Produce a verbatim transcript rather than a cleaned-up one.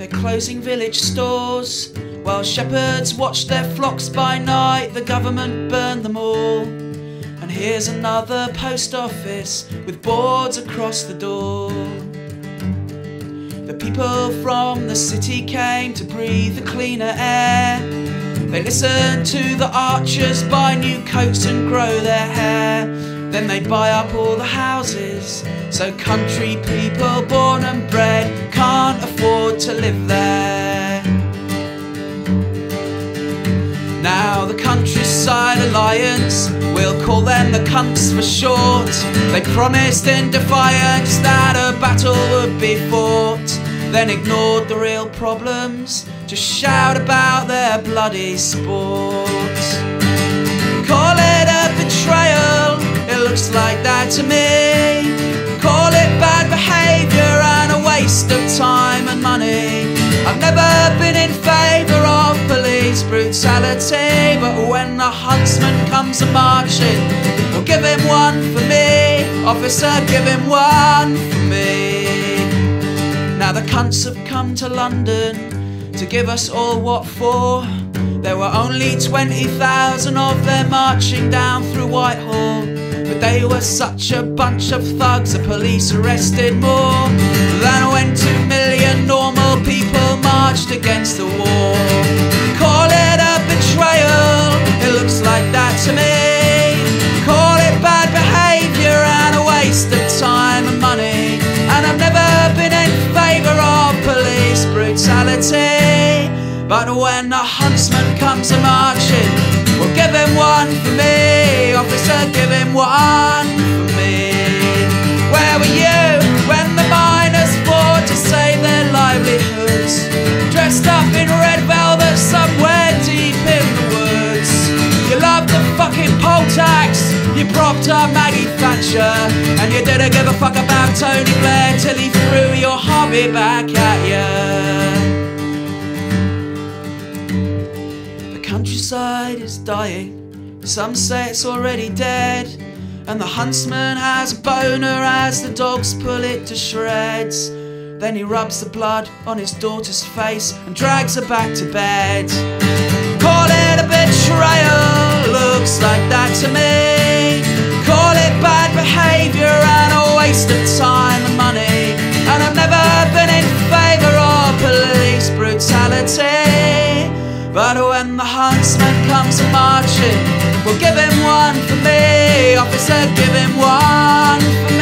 closing village stores. While shepherds watched their flocks by night, the government burned them all. And here's another post office with boards across the door. The people from the city came to breathe the cleaner air. They listened to the archers buy new coats and grow their hair. Then they buy up all the houses, so country people born and bred can't afford to live there. Now the Countryside Alliance, we'll call them the cunts for short. They promised in defiance that a battle would be fought, then ignored the real problems to shout about their bloody sport. Call it a betrayal, it looks like that to me. Call it bad behaviour and a waste of time and money. I've never been in favour of police brutality, but when the Huntsman comes a-marching, well, give him one for me. Officer, give him one for me. Now the cunts have come to London to give us all what for. There were only twenty thousand of them marching down through Whitehall, but they were such a bunch of thugs, the police arrested more than when two million normal people marched against the war. Call it a betrayal, it looks like that to me. Call it bad behaviour and a waste of time and money. And I've never been in favour of police brutality, but when the Huntsman comes a-marching, well, give him one for me. Officer, give him one for me. Where were you when the miners fought to save their livelihoods? Dressed up in red velvet somewhere deep in the woods. You loved the fucking poll tax, you propped up Maggie Thatcher, and you didn't give a fuck about Tony Blair till he threw your hobby back at you. Countryside is dying, some say it's already dead, and the Huntsman has a boner as the dogs pull it to shreds. Then he rubs the blood on his daughter's face and drags her back to bed. Call it a betrayal, looks like that to me. Call it bad behaviour and a waste of time and money. And I've never been in favour of police brutality, but when the Huntsman comes a-marching, well, give him one for me. Officer, give him one for me.